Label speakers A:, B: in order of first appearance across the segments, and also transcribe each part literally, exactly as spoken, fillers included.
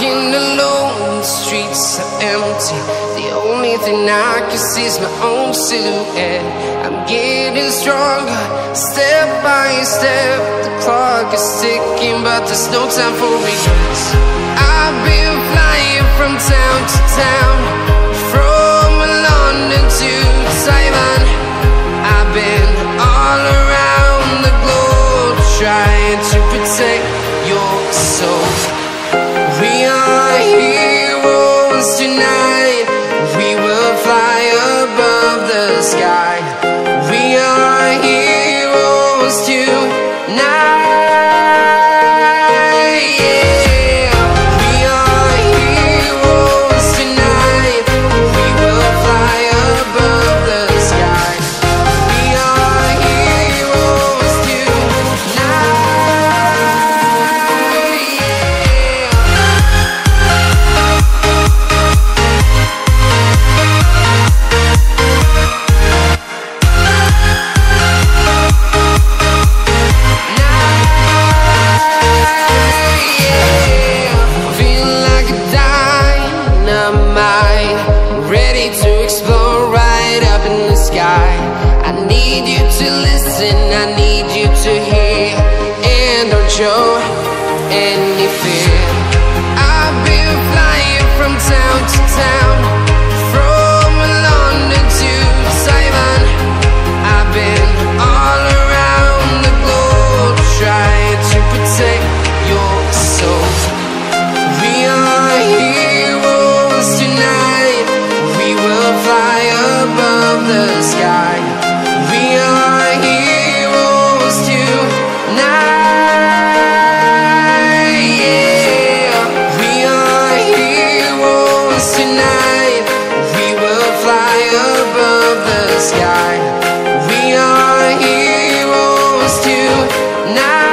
A: walking alone, the streets are empty. The only thing I can see is my own silhouette. I'm getting stronger, step by step. The clock is ticking, but there's no time for regrets. I've been flying from town to town, from London to Taiwan. I've been all around the globe, trying to protect your soul. We are heroes tonight. We will fly above the sky. We are heroes tonight. Yeah. We are heroes tonight. We will fly above the sky. We are heroes tonight. I need you to listen, I need you to hear, and don't show any fear. I've been flying from town to town, from London to Taiwan. I've been all around the globe, trying to protect your soul. We are heroes tonight. We will fly above the sky. We are heroes tonight. Yeah. We are heroes tonight. We will fly above the sky. We are heroes tonight.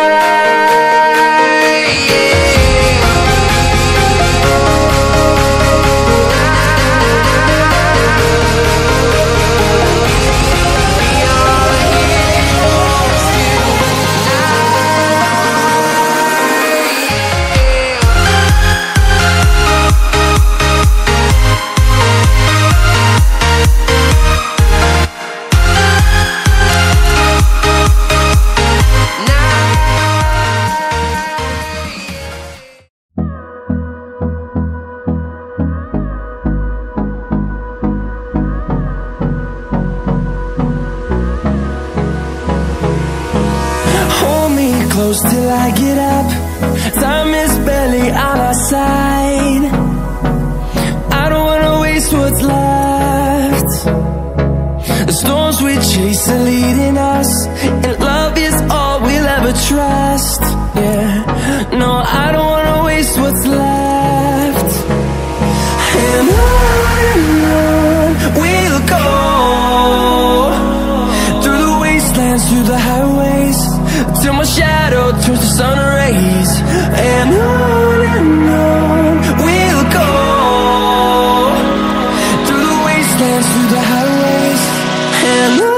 B: Close till I get up. Time is barely on our side. I don't wanna waste what's left. The storms we chase are leading us, and love is all we'll ever trust. Yeah, no, I don't wanna waste what's left. And on and on we'll go, through the wastelands, through the highways, till my shadow turns to sun rays. And on and on we'll go, through the wastelands, through the highways, and on.